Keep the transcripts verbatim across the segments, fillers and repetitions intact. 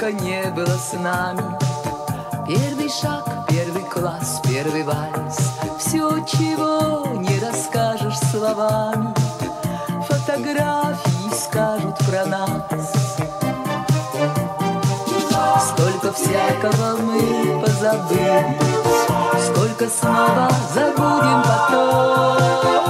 сколько не было с нами. Первый шаг, первый класс, первый вальс, все, чего не расскажешь словами. Фотографии скажут про нас. Сколько всякого мы позабыли, сколько снова забудем потом.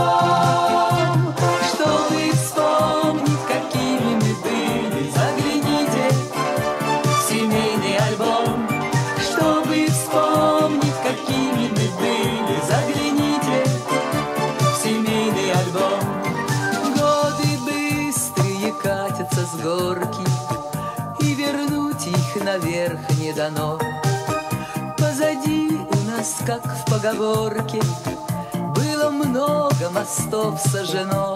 Чтобы вспомнить, какими мы были, загляните в семейный альбом. Чтобы вспомнить, какими мы были, загляните в семейный альбом. Годы быстрые катятся с горки, и вернуть их наверх не дано. Позади у нас, как в поговорке, было много мостов сожжено.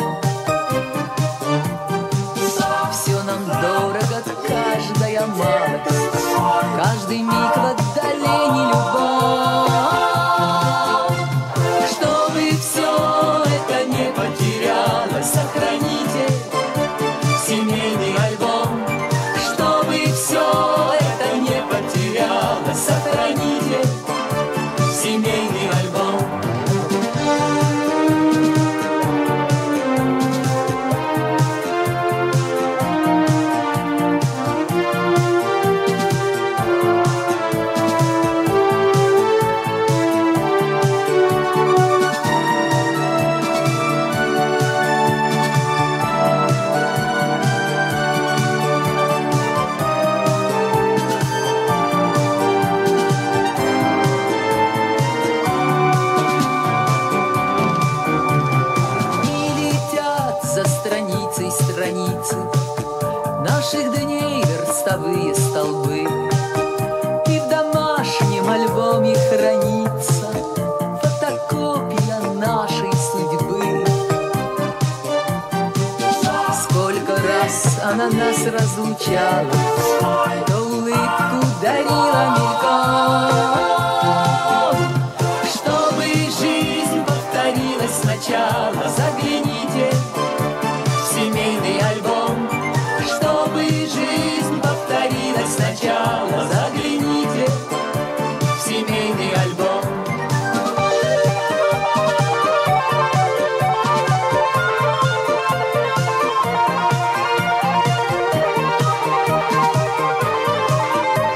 Все нам дорого, каждая малость, каждый миг в отдалении любовь. Чтобы все это не потерялось, сохраните семейный альбом. Чтобы все это не потерялось, сохраните семейный альбом. Наших дней верстовые столбы, и в домашнем альбоме хранится фотокопия нашей судьбы. Сколько раз она нас разлучала, то улыбку дарила мельком. Чтобы жизнь повторилась сначала, загляните в семейный альбом. Чтобы жизнь повторилась сначала, загляните в семейный альбом.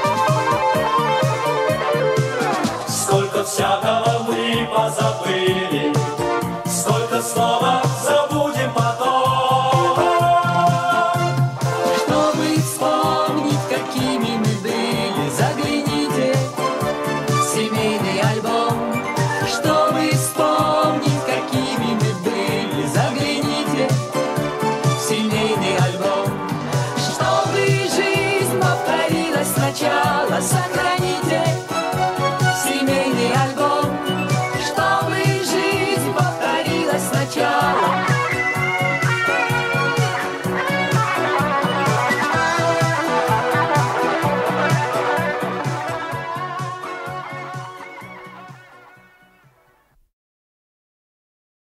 Сколько всякого мы позабыли,